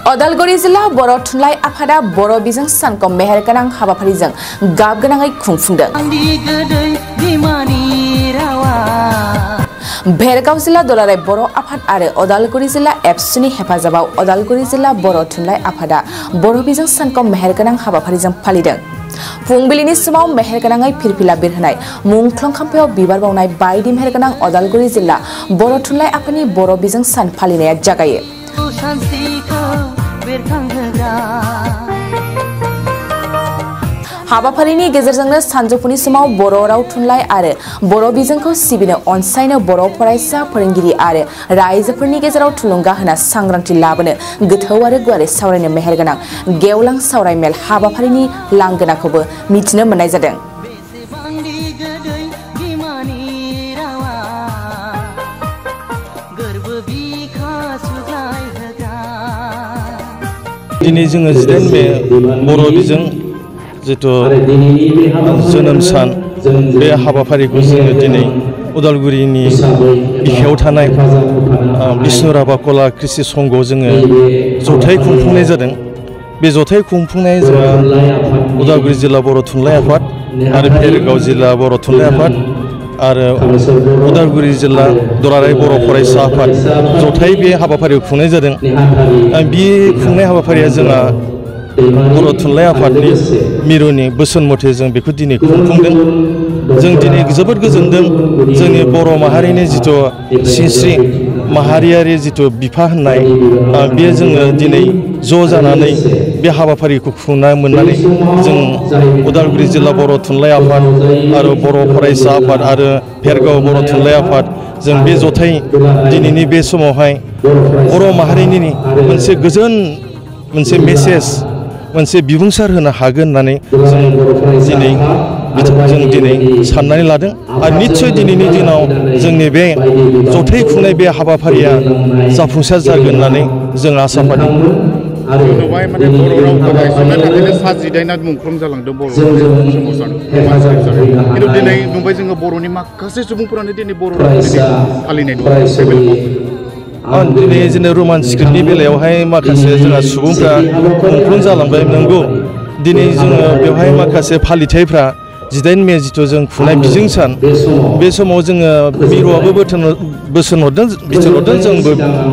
अदालगुरि जिल्ला बर' थुनलाइ आफादा बर' बिजों सानखौ मेहेरगोनां हाबाफारिजों गाबगोनाङै खुंफुंदों। भेरगाव जिल्ला दुलाराय बर' आफाद आरो अदालगुरि जिल्ला एबसुनि हेफाजाबाव अदालगुरि जिल्ला बर' थुनलाइ आफादा बर' बिजों सानखौ मेहेरगोनां हाबाफारिजों फालिदों। फुंबिलिनि समाव मेहेरगोनाङै फिरफिला बिरहोनाय मुंख्लं खाम्फायाव बिबार बावनाय बायदि मेहेरगोनां अदालगुरि जिल्ला बर' थुनलाइ आफादनि बर' बिजों सान फालिनाया जागायो। हाबाफारिनि गेजेरजोंनो सानजौफुनि समाव बर' राव थुनलाइ आरो बर' बिजोंखौ सिबिनो अनसायनो बर' फरायसा फोरोंगिरि आरो रायजोफोरनि गेजेराव थुलुंगा होना सांग्रांथि लाबोनो गोथौ आरो गुवारै सावरायनो मेहेरगोनां गेवलां सावरायमेल हाबाफारिनि लांगोनाखौबो मिथिनो मोननाय जादों। दिनै जोङो 19 मे बर' बिजों जितु जोनोम सान बे हाबाफारिखौ जोङो दिनै उदालगुरिनि बिखायाव थानाय बिष्णु राभा कला कृषि संघआव जोङो जथाय खुंफुंनाय जादों। बे जथाय खुंफुंनाय जोंहा उदालगुरि जिल्ला बर' थुनलाइ आफाद आरो भेरगाव जिल्ला बर' थुनलाइ आफाद आरो उदालगुरि जिल्ला दुलाराय बर' फरायसा आफाद जथाय बे हाबाफारिखौ खुंनाय जादों। बे खुंनाय हाबाफारिया जोंहा बर' थुनलाइ आफादनि मिरुनि बोसोन मथे जों बेखौ दिनै खुंफुंदों। जों दिनै जोबोद गोजोनदों जोंनि बर' माहारिनि जिथु सिनस्रि माहारियारि जिथु बिफा होननाय बे जोङो दिनै ज' जानानै बे हाबाफारिखौ खुंनो मोननानै जों उदालगुरि जिल्ला बर' थुनलाइ आफाद आरो बर' फरायसा आफाद आरो भेरगाव बर' थुनलाइ आफाद जों बे जथाय दिनैनि बे समावहाय बर' माहारिनि मोनसे गोजोन मोनसे मेसेज मोनसे बिबुंसार होनो हागोन होननानै जों दिनै साननानै लादों आरो निस्सय दिनैनि दिनाव जोंनि बे जथाय खुंनाय बे हाबाफारिया जाफुंसार जागोन होननानै जों आसा फारिदों। नुबाय माने बर' रावखौ गायसननो थाखायनो सा 19 मुंख्लं जालांदों बर' समाजाव। खिन्थु दिनै नुबाय जोङो बर'नि माखासे सुबुंफोरानो दिनै बर' रावखौ फालिनाय नुबाय। दिनै जोंनि रमान स्क्रिप्टनि बेलायावहाय माखासे जोंहा सुबुंफ्रा मुंख्लं जालांबाय नंगौ। दिनै जोङो बेवहाय माखासे फालिथायफ्रा 19 मे जिथु जों खुंनाय बिजों सान बे समाव जोङो मिरुआबो बोसोन हरदों जोंबो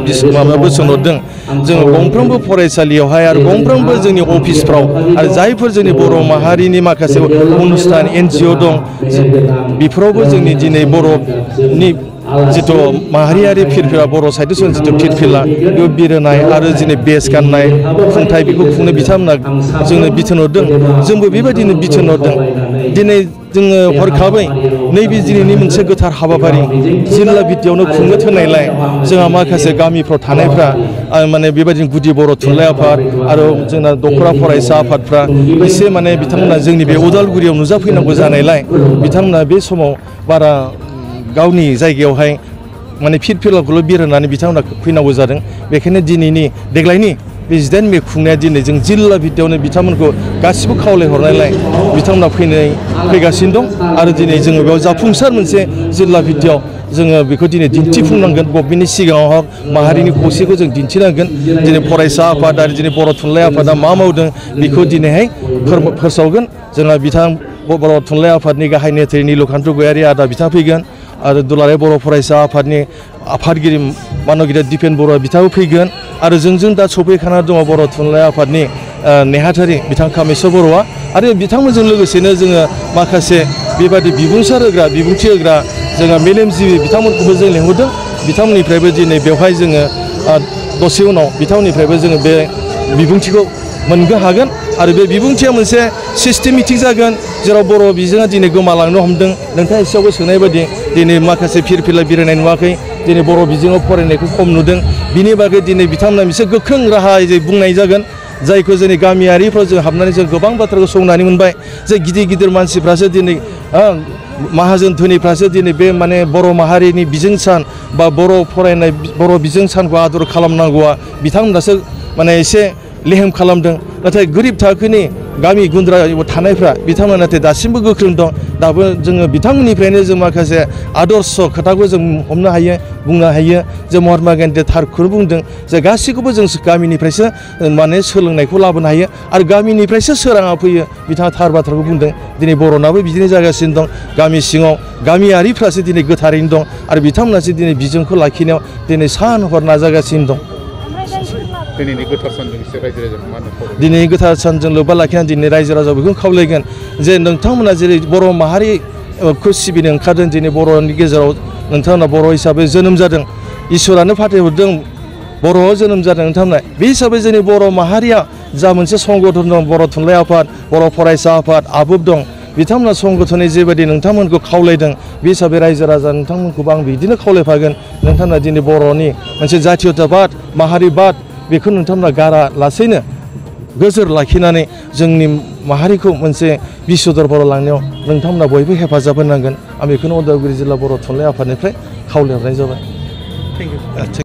बोसोन हरदों जोङो गंफ्रोमबो फरायसालियावहाय आरो गंफ्रोमबो जोंनि अफिसफ्राव आरो जायफोर जोंनि बर' माहारिनि माखासे अनुस्थान NGO दं बेफोरावबो जोंनि दिनै बर'नि जिथु माहारियारि फिरफिला बर' साहित्य सभा जिथु फिरफिला बेयाव बिरहोनाय आरो दिनै बेस गाननाय खुंथाय बेखौ खुंनो बिथांमोना जोंनो बिथोन हरदों जोंबो बेबायदिनो बिथोन हरदों। दिनै जोङो हरखाबै नैबे दिनैनि मोनसे गोथार हाबाफारि जिल्ला भित्तियावनो खुंनो थोननायलाय जोंहा माखासे गामिफ्राव थानायफ्रा माने बेबायदिनो गुदि बर' थुनलाइ आफाद आरो जोंना दख'रा फरायसा आफादफ्रा एसे माने बिथांमोना जोंनि बे उदालगुरियाव नुजाफैनांगौ जानायलाय बिथांमोना बे समाव बारा गावनि जायगायावहाय माने फिरफिलाखौल' बिरहोनानै बिथांमोना फैनांगौ जादों। बेखायनो दिनैनि देग्लायनि बे 19 मे खुंनाया दिनै जों जिल्ला भित्तियावनो बिथांमोनखौ गासिबो खावलायहरनायलाय बिथांमोना फैगासिनो दं आरो दिनै जोङो बेयाव जाफुंसार मोनसे जिल्ला भित्तियाव जोङो बेखौ दिनै दिन्थिफुंनांगोन गभमेन्टनि सिगाङाव माहारिनि खौसेखौ जों दिन्थिनांगोन। दिनै फरायसा आफाद आरो दिनै बर' थुनलाइ आफादा मा मावदों बेखौ दिनैहाय फोसावगोन। जोंहा बिथां बर' थुनलाइ आफादनि गाहाय नेहाथारि नीलकान्त गयारि आदा बिथाङा फैगोन आरो दुलाराय बर' फरायसा आफादनि आफादगिरि मानगिरि दिपेन बर'आ बिथाङाबो फैगोन आरो जोंजों दा सफैखाना दङ बर' थुनलाइ आफादनि नेहाथारि बिथां कामेस्वर बर'आ आरो बिथांमोनजों लोगोसेनो जोङो माखासे बेबादि बिबुंथि होग्रा जोंहा मेलेमजिबि बिथांमोनखौबो जों लेंहरदों। बिथांमोननिफ्रायबो दिनै बेवहाय जोङो दसे उनाव बिथांमोननिफ्रायबो जोङो बे बिबुंथिखौ मोननो हागोन आरो बे बिबुंथिया मोनसे सिस्टेमेटिक जागोन जेराव बर' बिजोङा दिनै गोमालांनो हमदों। नोंथाङा एसेयावबो सोंनाय बायदि दिनै माखासे फिरफिला बिरहोनाय नुवाखै दिनै बर' बिजोङाव फरायनायखौ खम नुदों। बिनि बागै दिनै बिथांमोना मोनसे गोख्रों राहायै बुंनाय जागोन जायखौ जोंनि गामियारिफ्राव जों हाबनानै जों गोबां बाथ्राखौ संनानै मोनबाय जे गिदिर मानसिफ्रासो दिनै माहाजोन धोनिफ्रासो दिनै बे माने बर' माहारिनि बिजों सान बा बर' फरायनाय बर' बिजों सानखौ आदर खालामनांगौआ बिथांमोनासो माने एसे लेहेम खालामदों नाथाय गोरिब थाखोनि गामि गुन्द्रायाव थानायफ्रा बिथांमोना नाथाय दासिमबो गोख्रों दं दाबो जोङो बिथांमोननिफ्रायनो जों माखासे आदर्श खोथाखौ जों हमनो हायो बुंनो हायो जे महात्मा गान्धीया थारखौनो बुंदों जे गासैखौबो जों गामिनिफ्रायसो माने सोलोंनायखौ लाबोनो हायो आरो गामिनिफ्रायसो सोराङा फैयो बिथाङा थार बाथ्राखौ बुंदों दिनै बर'नाबो बिदिनो जागासिनो दं गामि सिङाव गामियारिफ्रासो दिनै गोथारैनो दं आरो बिथांमोनासो दिनै बिजोंखौ लाखिनायाव दिनै सान हर नाजागासिनो दं दिनैनि गोथार सानजों एसे रायजो राजाखौ मा होनो दिनै गोथार सानजों लोब्बा लाखिनानै दिनै रायजो राजा बेखौनो खावलायगोन जे नोंथांमोना जेरै बर' माहारिखौ सिबिनो ओंखारदों दिनै बर'नि गेजेराव नोंथांमोना बर' हिसाबै जोनोम जादों इसोरानो फाथायहरदों बर'आव जोनोम जादों नोंथांमोना बे हिसाबै जोंनि बर' माहारिया जा मोनसे संगठन दं बर' थुनलाइ आफाद बर' फरायसा आफाद आबुब दं बिथांमोना संगठननि जेबायदि नोंथांमोनखौ खावलायदों बे हिसाबै रायजो राजा नोंथांमोनखौबो आं बिदिनो खावलायफागोन नोंथांमोना दिनै बर'नि मोनसे जातीयताबाद माहारिबाद बेखौ नोंथांमोना गारा लासैनो गोजोर लाखिनानै जोंनि माहारिखौ मोनसे बिश्व दरबाराव लांनायाव नोंथांमोना बयबो हेफाजाब होनांगोन आं बेखौनो उदालगुरि जिल्ला बर' थुनलाइ आफादनिफ्राय खावलायहरनाय जाबाय।